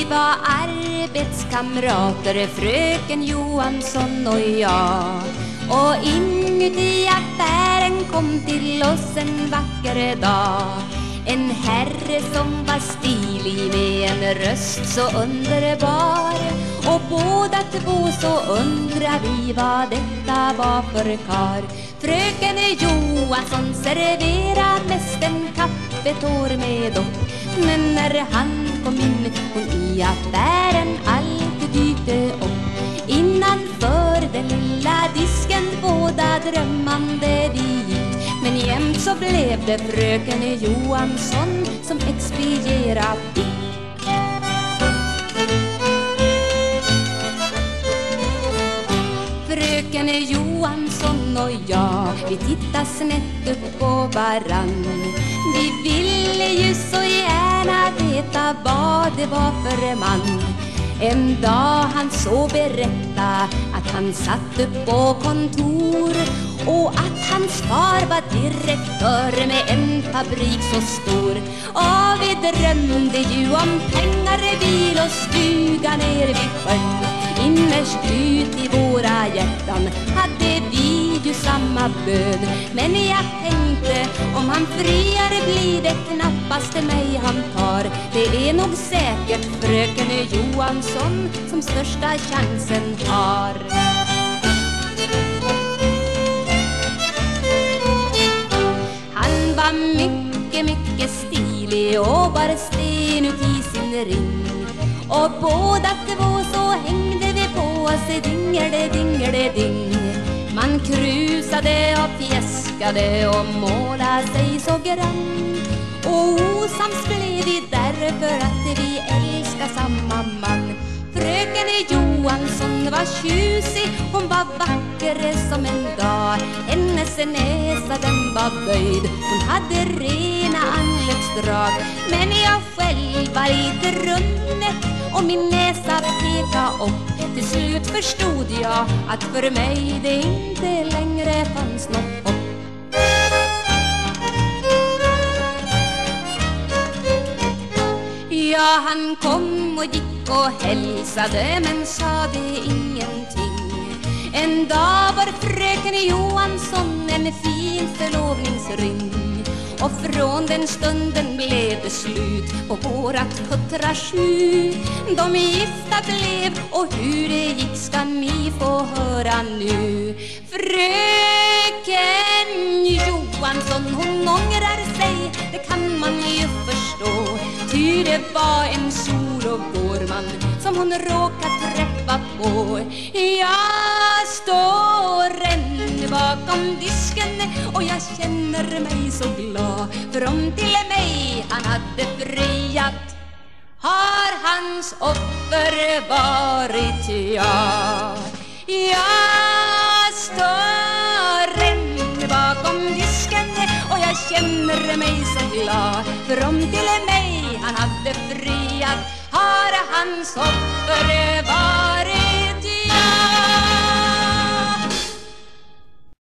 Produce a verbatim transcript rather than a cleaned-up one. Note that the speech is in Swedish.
var arbetskamrater, fröken Johansson och jag. Och inuti affären kom till oss en vacker dag en herre som var stilig med en röst så underbar. Och båda två så undrar vi vad detta var för kar. Fröken Johansson serverar mest en kaffetår med dopp. Men när han kom in hon i affären alltid dyte upp. Innanför den lilla disken båda drömmande vi gick. Men jämt så blev det fröken Johansson som expedierade fick. Fröken Johansson och jag, vi tittar snett upp på varann. Vi ville ju så gärna veta vad det var för man. En dag han så berätta att han satt upp på kontor och att hans far var direktör med en fabrik så stor. Och vi drömde ju om pengar, bil och stuga ner vid sjön. Innerst ut i våra hjärtan hade vi ju samma bön. Men jag tänkte, om han friar blir det knappast mig han tar. Det är nog säkert fröken Johansson som största chansen har. Han var mycket, mycket stilig och bar sten ut i sin ring. Och båda två så hängde vi på oss dingerde, dingerde, ding. Man krusade och fjäskade och målade sig så grann. Och osams blev vi därför att vi älskar samma man. Fröken Johansson var tjusig, hon var vacker som en dag. Hennes näsa den var böjd, hon hade rena anletsdrag. Men jag själv var lite runnet och min näsa pekade upp. Till slut förstod jag att för mig det inte längre fanns något hopp. Ja, han kom och gick och hälsade men sade ingenting. En dag var fröken Johansson en fin förlovningsring. Och från den stunden blev det slut på vårat puttra sju. De gifta blev och hur det gick ska ni få höra nu. Fröken Johansson hon ångrar sig, det kan man ju förstå. Ty det var en sol och vårman som hon råkat träffa på. Jag står ännu bakom disken och jag känner mig så glad. För om till mig han hade friat har hans offer varit jag. Jag står ännu bakom disken och jag känner mig så glad. För om till mig han hade friat har hans offer